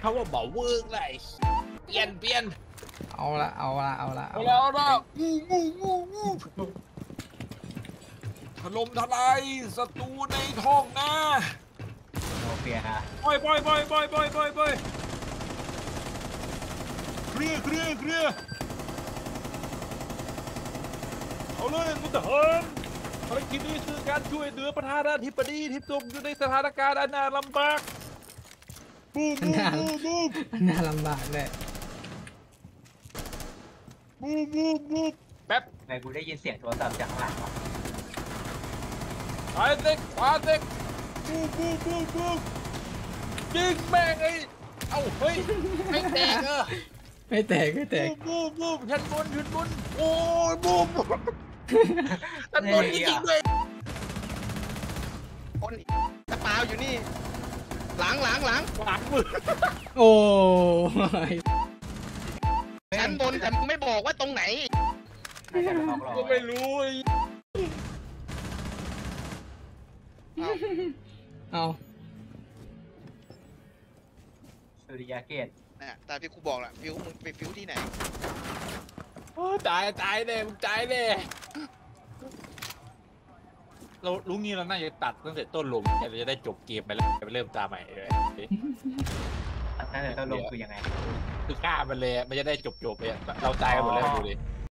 เขาว่าบอกเวิร์กเลยเปลี่ยนเอาละถล่มทลายศัตรูในท้องนาโนเปียนะปล่อยเคลียร์เอาเลยมุตหารภารกิจนี้คือการช่วยเหลือประธานาธิบดีที่ตกอยู่ในสถานการณ์อันน่าลำบากบูมน่าลำบากเลยแป๊บทำไมกูได้ยินเสียงโทรศัพท์จากข้างหลังวะขวาเต็กบูมยิงแม่งไอ้เอ้าเฮ้ยไม่แตกเหรอไม่แตกบูมชั้นบนโอ้ยบูมชั้นบนจริงๆด้วยคนกระเป๋าอยู่นี่หลังมือโอ้ยชั้นบนแต่ไม่บอกว่าตรงไหนน่าจะเป็นนอกรอก็ไม่รู้ไอ้เอาสุริยาเกตนะตามที่กูบอกแหละฟิวมึงไปฟิวที่ไหนตายเลยมึงตายเลยเรารู้งี้เราน่าจะตัดตั้งแต่ต้นลงเราจะได้จบเกมไปแล้วไปเริ่มตามใหม่เลยนั่นเลยต้องลงคือยังไงคือฆ่ามันเลยมันจะได้จบไปเราตายกันหมดแล้วดูดิ